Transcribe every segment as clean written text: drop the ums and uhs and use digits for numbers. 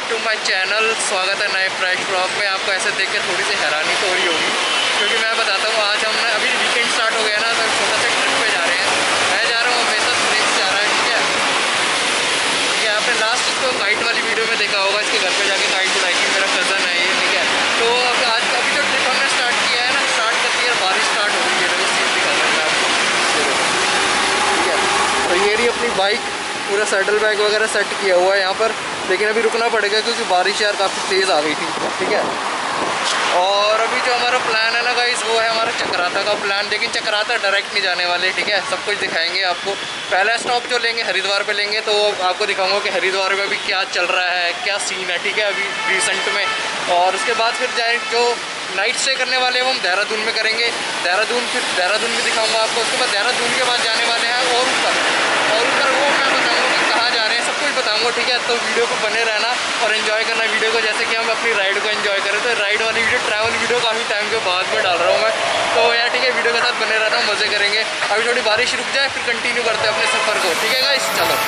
To my channel. स्वागत है नए फ्रेश ब्लॉग में। आपको ऐसे देख के थोड़ी सी हैरानी तो हो रही होगी, क्योंकि मैं बताता हूँ आज हमने अभी वीकेंड स्टार्ट हो गया ना, तो छोटा सा ट्रिप पे जा रहे हैं। मैं जा रहा हूँ, मेरे साथ प्रिंस जा रहा है। ठीक है, ये आपने लास्ट इसको काइट वाली वीडियो में देखा होगा, इसके घर पे जाके काइट उड़ाई थी। मेरा कज़न है ये। ठीक है, तो अब आज अभी जो ट्रिप हमने स्टार्ट किया है ना, स्टार्ट करती है बारिश स्टार्ट हो गई है। तो सीन दिखा रहा है आपको। ठीक है, तो ये रही अपनी बाइक, पूरा सैडल बैग वगैरह सेट किया हुआ है यहाँ पर, लेकिन अभी रुकना पड़ेगा क्योंकि बारिश यार काफ़ी तेज़ आ गई थी। ठीक है, और अभी जो हमारा प्लान है ना गाइस, वो है हमारा चक्राता का प्लान। लेकिन चक्राता डायरेक्ट नहीं जाने वाले। ठीक है, सब कुछ दिखाएंगे आपको। पहला स्टॉप जो लेंगे हरिद्वार पे लेंगे, तो आपको दिखाऊंगा कि हरिद्वार में अभी क्या चल रहा है, क्या सीन है। ठीक है, अभी रिसेंट में। और उसके बाद फिर जाए जो नाइट स्टे करने वाले हैं वो हम देहरादून में करेंगे। फिर देहरादून भी दिखाऊंगा आपको। उसके बाद देहरादून के बाद जाने वाले हैं और ऊपर वो मैं बताऊँगा कि कहाँ जा रहे हैं, सब कुछ बताऊँगा। ठीक है, तो वीडियो को बने रहना और एंजॉय करना वीडियो को, जैसे कि हम अपनी राइड को एंजॉय करें। तो राइड वाली वीडियो, ट्रैवल वीडियो काफ़ी टाइम के बाद में डाल रहा हूँ मैं, तो यार ठीक है, वीडियो के साथ बने रहना, मज़े करेंगे। अभी थोड़ी बारिश रुक जाए फिर कंटिन्यू करते हैं अपने सफ़र को। ठीक है गाइस, चलो।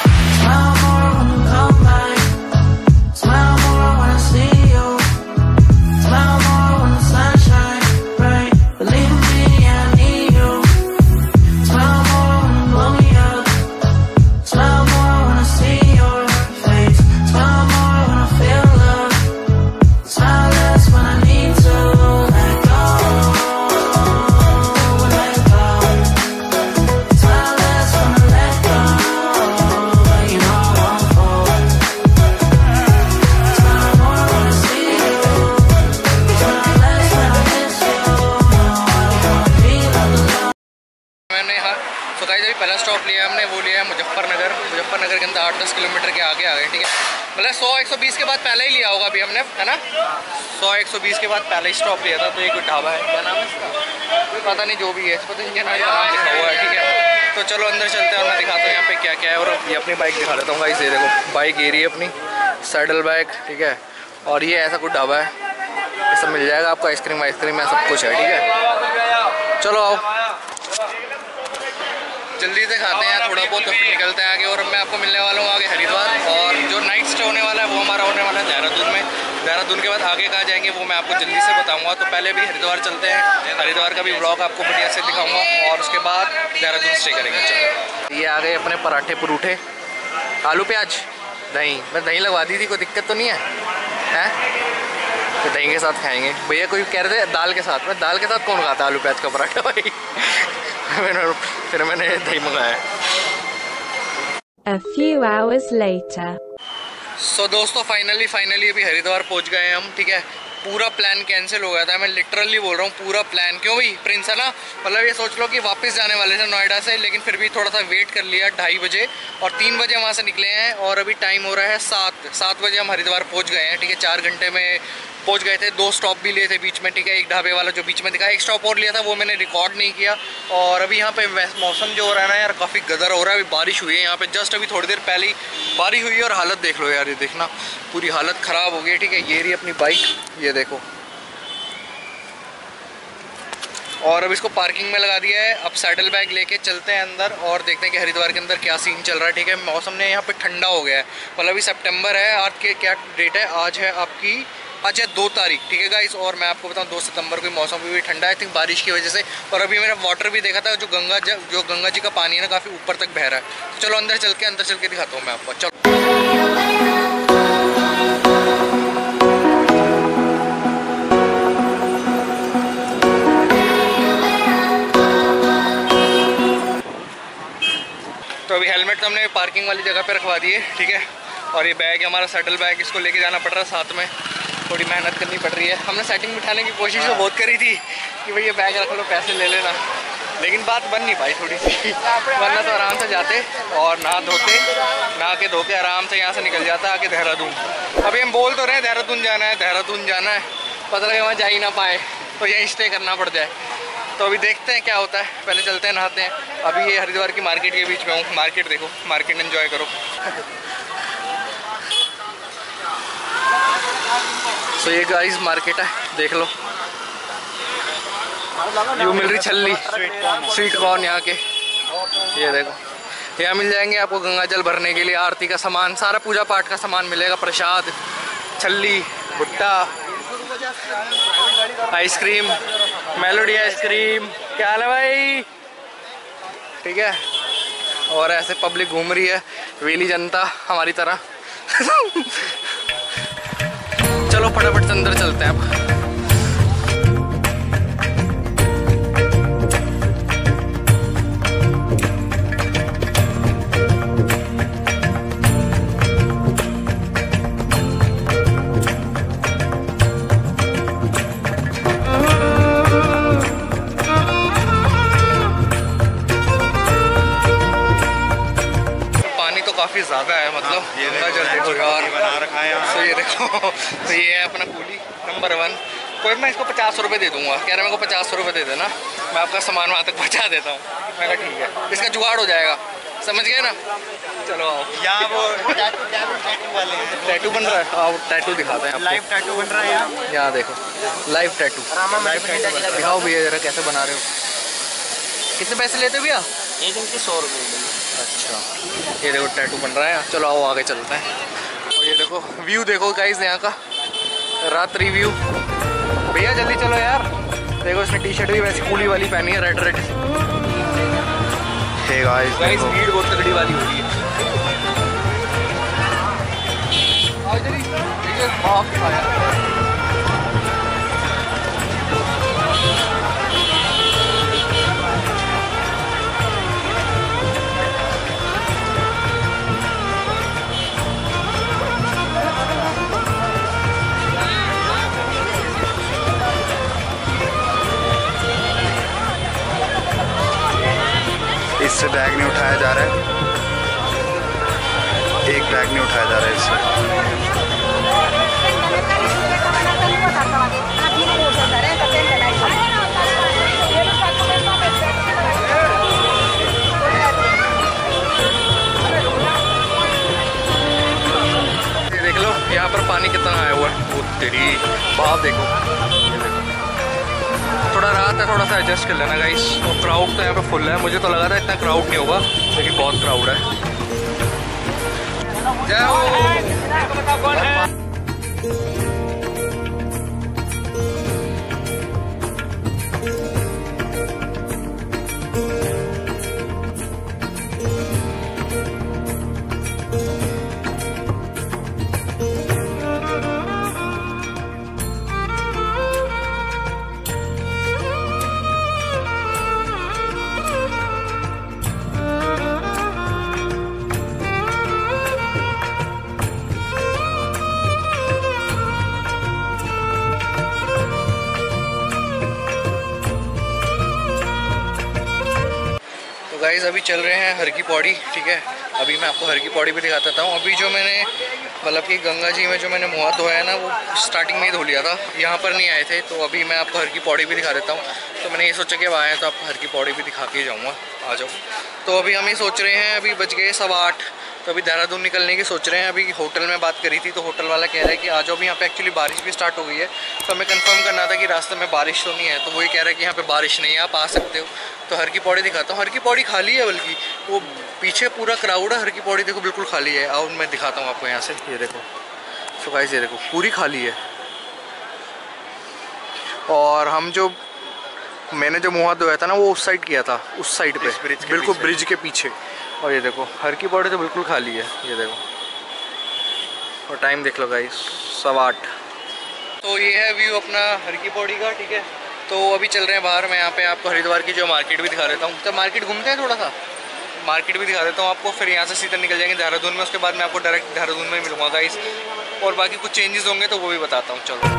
तो गाइस अभी पहला स्टॉप लिया हमने, वो लिया है मुजफ्फरनगर। मुजफ्फरनगर के अंदर 8-10 किलोमीटर के आगे आ गए। ठीक है, मतलब 100-120 के बाद पहले ही लिया होगा अभी हमने, है ना। 100-120 के बाद पहले ही स्टॉप लिया था। तो ये कोई ढाबा है, क्या नाम है इसका कोई पता नहीं, जो भी है, इस पर तो इंडियन ऑयल का नाम लिखा हुआ है। ठीक है, तो चलो अंदर चलते हैं और मैं दिखाता हूँ यहाँ पे क्या क्या है। और ये अपनी बाइक दिखा देता हूँ गाइस। ये देखो बाइक ये रही है अपनी, सैडल बैग। ठीक है, और ये ऐसा कुछ ढाबा है, ये सब मिल जाएगा आपको। आइसक्रीम है, सब कुछ है। ठीक है, चलो आओ जल्दी से खाते हैं थोड़ा बहुत, तो फिर निकलते हैं आगे। और मैं आपको मिलने वाला हूँ आगे हरिद्वार, और जो नाइट स्टे होने वाला है वो हमारा होने वाला है देहरादून में। देहरादून के बाद आगे कहाँ जाएंगे वो मैं आपको जल्दी से बताऊंगा। तो पहले भी हरिद्वार चलते हैं, हरिद्वार का भी व्लॉग आपको बढ़िया से दिखाऊंगा, और उसके बाद देहरादून स्टे करेंगे। चलो, ये आ गए अपने पराठे परूठे, आलू प्याज दही। मैं दही लगवा दी थी, कोई दिक्कत तो नहीं है? तो दही के साथ खाएंगे भैया। कोई कह रहे थे दाल के साथ, मैं दाल के साथ कौन खाता आलू प्याज का पराठा भाई। फिर मैंने दही मंगाया। A few hours later. सो दोस्तों फाइनली अभी हरिद्वार पहुंच गए हैं हम। ठीक है, पूरा प्लान कैंसिल हो गया था, मैं लिटरली बोल रहा हूँ, पूरा प्लान। क्यों भाई प्रिंस है ना, मतलब ये सोच लो कि वापस जाने वाले थे नोएडा से, लेकिन फिर भी थोड़ा सा वेट कर लिया 2:30 बजे, और 3 बजे वहाँ से निकले हैं, और अभी टाइम हो रहा है 7 बजे हम हरिद्वार पहुँच गए हैं। ठीक है, 4 घंटे में पहुँच गए थे। 2 स्टॉप भी लिए थे बीच में। ठीक है, एक ढाबे वाला जो बीच में दिखा, एक स्टॉप और लिया था, वो मैंने रिकॉर्ड नहीं किया। और अभी यहाँ पे मौसम जो हो रहा है ना यार, काफ़ी गदर हो रहा है। अभी बारिश हुई है यहाँ पे, जस्ट अभी थोड़ी देर पहले ही बारिश हुई है, और हालत देख लो यार, ये देखना पूरी हालत ख़राब हो गई है। ठीक है, ये रही अपनी बाइक, ये देखो, और अब इसको पार्किंग में लगा दिया है। अब सैडल बैग लेके चलते हैं अंदर और देखते हैं कि हरिद्वार के अंदर क्या सीन चल रहा है। ठीक है, मौसम ने यहाँ पे ठंडा हो गया है, मतलब अभी सितंबर है। आज के क्या डेट है, आज है 2 तारीख। ठीक है गाइस, और मैं आपको बताऊँ 2 सितंबर को मौसम भी ठंडा है, आई थिंक बारिश की वजह से। और अभी मैंने वाटर भी देखा था, जो गंगा जी का पानी है ना, काफ़ी ऊपर तक बह रहा है। तो चलो अंदर चल के दिखाता हूँ मैं आपको। चलो, तो अभी हेलमेट तो हमने पार्किंग वाली जगह पे रखवा दिए। ठीक है, और ये बैग है हमारा सैडल बैग, इसको लेके जाना पड़ रहा है साथ में, थोड़ी मेहनत करनी पड़ रही है। हमने सेटिंग बिठाने की कोशिश तो बहुत करी थी कि भाई ये बैग रख लो, पैसे ले लेना, लेकिन बात बन नहीं पाई थोड़ी सी। वरना तो आराम से जाते और नहा के धो के आराम से यहाँ से निकल जाता आके देहरादून। अभी हम बोल तो रहे हैं देहरादून जाना है, पता लगे वहाँ जा ही ना पाए, तो यहीं स्टे करना पड़ जाए। तो अभी देखते हैं क्या होता है, पहले चलते हैं, नहाते हैं। अभी ये हरिद्वार की मार्केट के बीच में हूँ, मार्केट देखो, मार्केट एंजॉय करो। सो ये गाइस मार्केट है, देख लो, यू मिल रही छल्ली, स्वीट कॉर्न यहाँ के, ये देखो। यहाँ मिल जाएंगे आपको गंगा जल भरने के लिए, आरती का सामान, सारा पूजा पाठ का सामान मिलेगा, प्रसाद, छल्ली, भुट्टा, आइसक्रीम, मेलोडी आइसक्रीम। क्या हाल है भाई? ठीक है। और ऐसे पब्लिक घूम रही है, वेली जनता हमारी तरह। चलो फटाफट से अंदर चलते हैं अब। काफ़ी ज़्यादा है, मतलब गंगा जल देखो यार, बना रखा है यहाँ। तो ये देखो, तो ये है अपना कूली नंबर 1। कोई मैं इसको 50 रुपये दे दूंगा, कह रहे मेरे को 50 रुपये दे देना, मैं आपका सामान वहाँ तक पहुँचा देता हूँ। मैं कहा ठीक है, इसका जुगाड़ हो जाएगा, समझ गए ना। चलो आओ। यहाँ वो टैटू बन रहा है, आओ टैटू दिखाते हैं। लाइव टैटू बन रहा है यहाँ देखो, लाइव टैटू। दिखाओ भैया जरा कैसे बना रहे हो, कितने पैसे लेते हो भैया? एक दिन के 100 रुपये। अच्छा, ये देखो टैटू बन रहा है। चलो आओ आगे चलते हैं। और ये देखो व्यू देखो गाइस यहाँ का, रात्रि व्यू। भैया जल्दी चलो यार, देखो इसने टी शर्ट भी वैसे कूली वाली पहनी है, रेड। हे गाइस भीड़ बहुत तगड़ी वाली हो रही है। आओ जल्दी, इससे बैग नहीं उठाया जा रहा है, एक बैग नहीं उठाया जा रहा है इससे। देख लो यहाँ पर पानी कितना आया हुआ है, वो तेरी भाव देखो। थोड़ा रात है, थोड़ा सा एडजस्ट कर लेना गाइस। और क्राउड तो यहाँ पे फुल है, मुझे तो लगा था इतना क्राउड नहीं होगा, लेकिन बहुत क्राउड है। जय हो। गाइस अभी चल रहे हैं हर की पौड़ी, ठीक है। अभी मैं आपको हर की पौड़ी भी दिखा देता हूँ। अभी जो मैंने मतलब कि गंगा जी में जो मैंने मुँह धोया है ना, वो स्टार्टिंग में ही धो लिया था, यहाँ पर नहीं आए थे। तो अभी मैं आपको हर की पौड़ी भी दिखा देता हूँ। तो मैंने ये सोचा कि अब आए तो आपको हर की पौड़ी भी दिखा के जाऊँगा, आ जाओ। तो अभी हम ये सोच रहे हैं, अभी बज गए 8:15, तो अभी देहरादून निकलने की सोच रहे हैं। अभी होटल में बात करी थी, तो होटल वाला कह रहा है कि आ जाओ। अभी यहाँ पे एक्चुअली बारिश भी स्टार्ट हो गई है, तो हमें कंफर्म करना था कि रास्ते में बारिश तो नहीं है। तो वही कह रहा है कि यहाँ पे बारिश नहीं है, आप आ सकते हो। तो हर की पौड़ी दिखाता हूँ। हर की पौड़ी खाली है, बल्कि वो पीछे पूरा क्राउड है। हर की पौड़ी देखो बिल्कुल खाली है। और मैं दिखाता हूँ आपको यहाँ से, ये देखो। सो गाइस ये देखो पूरी खाली है। और हम जो मैंने जो मुँह धोया था ना, वो उस साइड किया था, उस साइड पे बिल्कुल ब्रिज के पीछे। और ये देखो हर की पौड़ी तो बिल्कुल खाली है, ये देखो। और टाइम देख लो गाइस, 8:15। तो ये है व्यू अपना हर की पौड़ी का, ठीक है। तो अभी चल रहे हैं बाहर। मैं यहाँ पे आपको हरिद्वार की जो मार्केट भी दिखा देता हूँ। तो मार्केट घूमते हैं, थोड़ा सा मार्केट भी दिखा देता हूँ आपको। फिर यहाँ से सीधा निकल जाएंगे देहरादून में। उसके बाद मैं आपको डायरेक्ट देहरादून में मिलूँगा गाइस। और बाकी कुछ चेंजेस होंगे तो वो भी बताता हूँ। चलो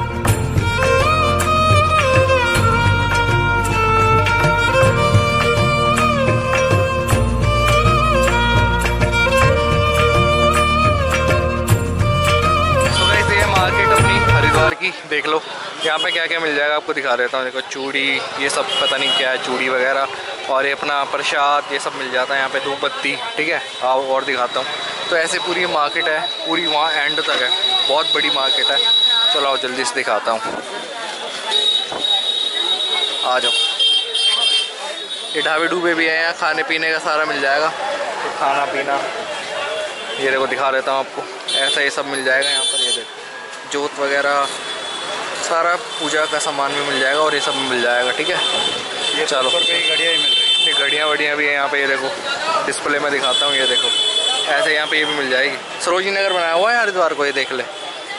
की देख लो यहाँ पे क्या क्या मिल जाएगा, आपको दिखा देता हूँ। देखो चूड़ी, ये सब पता नहीं क्या है, चूड़ी वगैरह। और ये अपना प्रसाद, ये सब मिल जाता है यहाँ पे, धूप बत्ती, ठीक है। आओ और दिखाता हूँ। तो ऐसे पूरी मार्केट है, पूरी वहाँ एंड तक है, बहुत बड़ी मार्केट है। चलो आओ जल्दी से दिखाता हूँ, आ जाओ। ये ढाबे ढूबे भी हैं यहाँ, खाने पीने का सारा मिल जाएगा। तो खाना पीना ये देखो दिखा देता हूँ आपको, ऐसा ये सब मिल जाएगा यहाँ पर। ये देखो जोत वगैरह सारा पूजा का सामान भी मिल जाएगा और ये सब मिल जाएगा। ठीक है, ये चलो। घड़ियाँ ही मिल रही है। ये घड़ियाँ वड़ियाँ भी है यहाँ पे, ये देखो डिस्प्ले में दिखाता हूँ, ये देखो ऐसे यहाँ पे ये भी मिल जाएगी। सरोजनी नगर बनाया हुआ है हरिद्वार को, ये देख ले।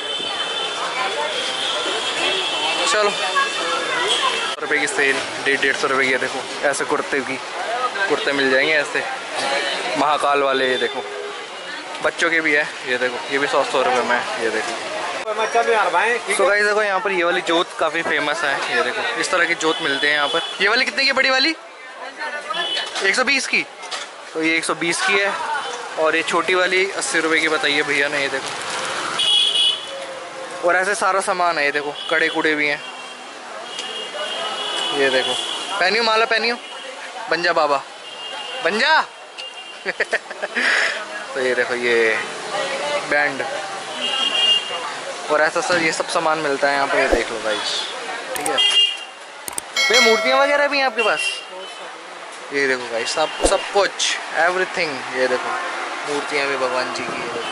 चलो, 100 रुपये की सेल, 150 रुपये की। ये देखो ऐसे कुर्ते मिल जाएंगे ऐसे महाकाल वाले। ये देखो बच्चों के भी है, ये देखो ये भी 100 रुपये में है। ये देखो तो गाइस देखो यहाँ पर ये वाली जोत काफ़ी फेमस है। ये देखो इस तरह की जोत मिलते हैं यहाँ पर। ये वाली कितने की, बड़ी वाली 120 की, तो ये 120 की है। और ये छोटी वाली 80 रुपये की बताइए भैया ने। ये देखो, और ऐसे सारा सामान है। ये देखो कड़े कुड़े भी हैं। ये देखो, पहनियो माला, पहनियो, बन जा बाबा, बन जा। तो ये देखो ये बैंड और ऐसा सर ये सब सामान मिलता है यहाँ पे। ये देख लो गाइस, ठीक है भैया। मूर्तियाँ वगैरह भी हैं आपके पास? ये देखो गाइस, सब कुछ, एवरीथिंग। ये देखो मूर्तियाँ भी भगवान जी की। ये देखो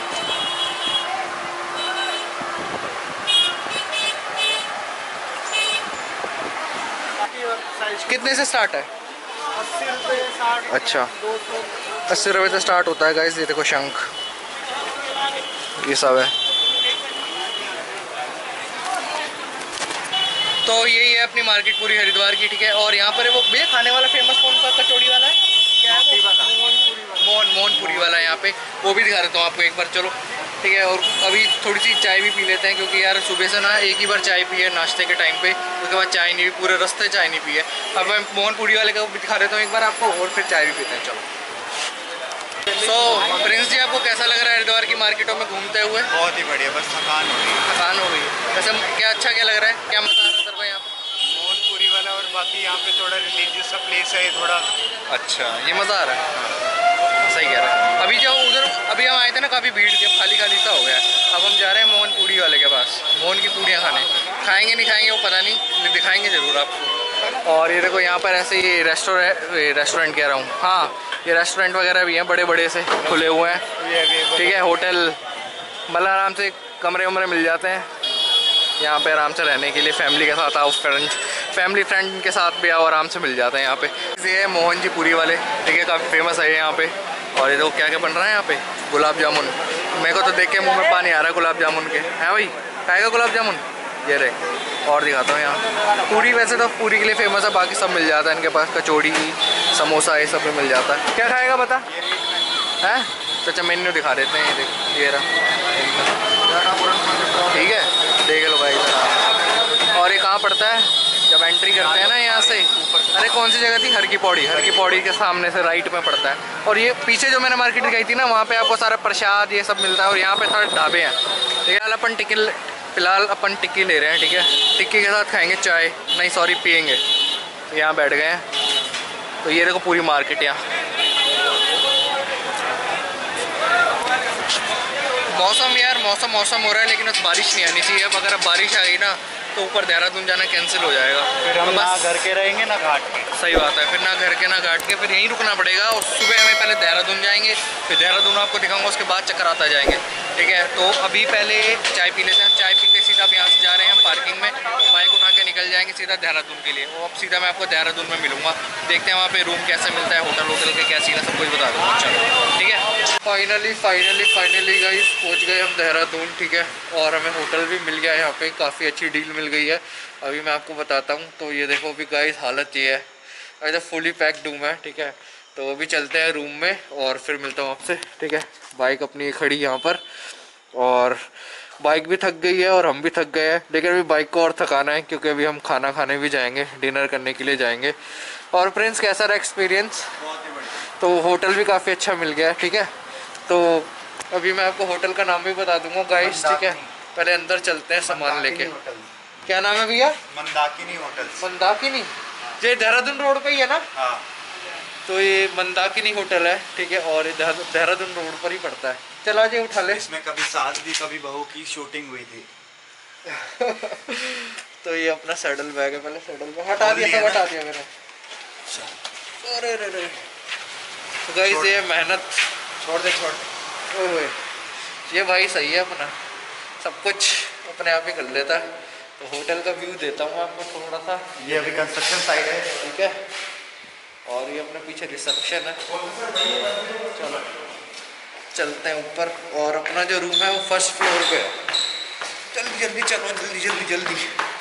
कितने से स्टार्ट है? 80 रुपये, 60। अच्छा, 80 रुपये से स्टार्ट होता है गाइस। ये देखो शंख, ये सब है। तो यही है अपनी मार्केट पूरी हरिद्वार की। ठीक है, और यहाँ पर वो भैया खाने वाला फेमस कौन सा कचौड़ी वाला है? क्या है वो? मोहनपुरी वाला है यहाँ पे, वो भी दिखा देता हूँ आपको एक बार। चलो ठीक है, और अभी थोड़ी सी चाय भी पी लेते हैं, क्योंकि यार सुबह से ना एक ही बार चाय पी है नाश्ते के टाइम पे, उसके बाद चाय नहीं पी, पूरे रास्ते चाय नहीं पी है। अब मैं मोहनपुरी वाले का भी दिखा देता हूँ एक बार आपको, और फिर चाय भी पीते हैं। चलो। सो प्रिंस जी, आपको कैसा लग रहा है हरिद्वार की मार्केटों में घूमते हुए? बहुत ही बढ़िया, बस थकान हो गई। थकान हो गई वैसे? क्या अच्छा क्या लग रहा है, क्या मज़ा आ रहा है तेरे को यहाँ पे? मोहनपुरी वाला, और बाकी यहाँ पे थोड़ा रिलीजियस सा प्लेस है थोड़ा। अच्छा, ये मज़ा आ रहा है। सही कह रहा है। अभी जो उधर अभी हम आए थे ना, काफ़ी भीड़ थी, अब खाली खाली सा हो गया है। अब हम जा रहे हैं मोहनपुरी वाले के पास, मोहन की पूड़ियाँ खाने। खाएंगे नहीं खाएंगे वो पता नहीं, दिखाएंगे ज़रूर आपको। और ये देखो यहाँ पर ऐसे ही रेस्टोरेंट कह रहा हूँ, हाँ ये रेस्टोरेंट वगैरह भी हैं, बड़े बड़े से खुले हुए हैं। ठीक है, होटल मतलब आराम से कमरे वमरे मिल जाते हैं यहाँ पे आराम से रहने के लिए। फैमिली के साथ आओ, फैमिली फ्रेंड के साथ भी आओ, आराम से मिल जाते हैं यहाँ पे। ये है मोहन जी पूरी वाले, ठीक है, काफ़ी फेमस है यहाँ पे। और ये देखो क्या क्या बन रहा है यहाँ पे, गुलाब जामुन। मेरे को तो देख के मुँह में पानी आ रहा है गुलाब जामुन के। हैं भाई, खाएगा गुलाब जामुन? ये रहे, और दिखाता हूँ यहाँ पूरी। वैसे तो पूरी के लिए फेमस है, बाकी सब मिल जाता है इनके पास, कचौड़ी समोसा ये सब भी मिल जाता है। क्या खाएगा बता? हैं तो अच्छा मेन्यू दिखा देते हैं। ये देख, ये रहा, ठीक है, देख लो भाई। और ये कहाँ पड़ता है? जब एंट्री करते हैं ना यहाँ से, अरे कौन सी जगह थी? हर की पौड़ी के सामने से राइट में पड़ता है। और ये पीछे जो मैंने मार्केट दिखाई थी ना, वहाँ पे आपको सारा प्रसाद ये सब मिलता है। और यहाँ पे थोड़े ढाबे हैं। ठीक है, फिलहाल अपन टिक्की ले रहे हैं। ठीक है, टिक्की के साथ खाएंगे चाय, नहीं सॉरी पियेंगे। तो यहाँ बैठ गए हैं। तो ये देखो पूरी मार्केट यहाँ। मौसम यार मौसम हो रहा है, लेकिन अब बारिश नहीं आनी चाहिए। अब अगर अब बारिश आ गई ना तो ऊपर देहरादून जाना कैंसिल हो जाएगा। फिर हम ना घर के रहेंगे ना घाट के। सही बात है, फिर ना घर के ना घाट के, फिर यहीं रुकना पड़ेगा। और सुबह हमें पहले देहरादून जाएंगे, फिर देहरादून आपको दिखाऊंगा, उसके बाद चक्कराता जाएंगे। ठीक है, तो अभी पहले चाय पी लेते हैं। चाय पीते सीधा अब यहाँ से जा रहे हैं हम पार्किंग में, बाइक उठा के निकल जाएंगे सीधा देहरादून के लिए। और अब सीधा मैं आपको देहरादून में मिलूंगा, देखते हैं वहाँ पे रूम कैसे मिलता है, होटल के क्या सीन है, सब कुछ बता दूँगा। चलो ठीक है, फाइनली गाइस पहुँच गए हम देहरादून। ठीक है, और हमें होटल भी मिल गया है यहाँ पे, काफ़ी अच्छी डील मिल गई है। अभी मैं आपको बताता हूँ। तो ये देखो अभी गाइस हालत ये है, अभी तो फुली पैक्ड रूम है। ठीक है, तो अभी चलते हैं रूम में और फिर मिलता हूँ आपसे। ठीक है, बाइक अपनी खड़ी यहाँ पर, और बाइक भी थक गई है और हम भी थक गए हैं, लेकिन अभी बाइक को और थकाना है, क्योंकि अभी हम खाना खाने भी जाएंगे, डिनर करने के लिए जाएंगे। और प्रिंस कैसा रहा एक्सपीरियंस? बहुत ही बढ़िया। तो होटल भी काफ़ी अच्छा मिल गया है। ठीक है, तो अभी मैं आपको होटल का नाम भी बता दूंगा गाइस। ठीक है, पहले अंदर चलते हैं सामान लेके। क्या नाम है भैया? मंदाकिनी होटल। मंदाकिनी, ये देहरादून रोड पे ही है ना? हाँ। तो ये मंदाकिनी होटल है। ठीक है, और ये देहरादून रोड पर ही पड़ता है। चला जी उठा ले। इसमें कभी सास भी कभी बहू की शूटिंग हुई थी। तो ये अपना सैडल बैग है, पहले सैडल बैग हटा दिया, सब हटा दिया मैंने। अरे तो गाइस ये मेहनत छोड़ दे। ओए ये भाई सही है अपना सब कुछ। अपने आप ही कर लेता है। तो होटल का व्यू देता हूँ आपको थोड़ा सा। ये अभी कंस्ट्रक्शन साइट है, ठीक है, और ये अपने पीछे रिसेप्शन है। चलो चलते हैं ऊपर, और अपना जो रूम है वो फर्स्ट फ्लोर पे है। जल्दी जल्दी चलो, जल्दी जल्दी जल्दी,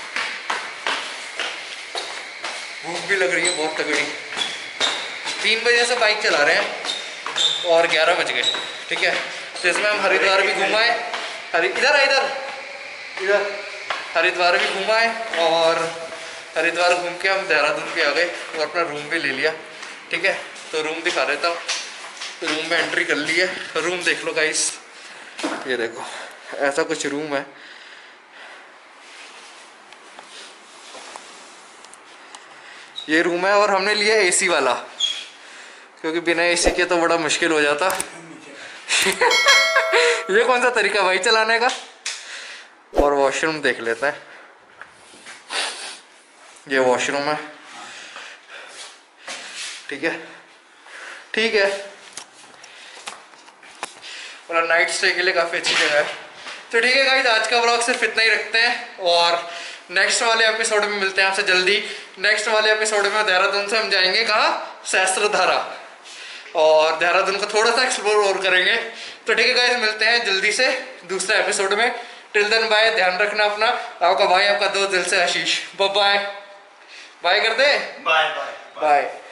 भूख भी लग रही है बहुत तगड़ी। 3 बजे से बाइक चला रहे हैं और 11 बज गए। ठीक है, तो इसमें हम हरिद्वार भी घुमाए, इधर इधर हरिद्वार भी घुमाए, और हरिद्वार घूम के हम देहरादून भी आ गए और अपना रूम भी ले लिया। ठीक है, तो रूम दिखा देता हूँ। रूम में एंट्री कर ली है, रूम देख लो गाइस, ये देखो ऐसा कुछ रूम है। ये रूम है, और हमने लिया एसी वाला, क्योंकि बिना एसी के तो बड़ा मुश्किल हो जाता। ये कौन सा तरीका भाई चलाने का। और वॉशरूम देख लेते हैं, ये वॉशरूम है। ठीक है, ठीक है, और नाइट स्टे के लिए काफ़ी अच्छी जगह है। तो ठीक है गाइस, आज का व्लॉग सिर्फ इतना ही रखते हैं, और नेक्स्ट वाले एपिसोड में मिलते हैं आपसे जल्दी। नेक्स्ट वाले एपिसोड में देहरादून से हम जाएंगे कहाँ, सहस्त्रधारा, और देहरादून को थोड़ा सा एक्सप्लोर और करेंगे। तो ठीक है गाइस, मिलते हैं जल्दी से दूसरे एपिसोड में। टिल देन बाय, ध्यान रखना अपना। आपका भाई, आपका दोस्त दिल से आशीष। बाय बाय कर दे, बाय बाय बाय।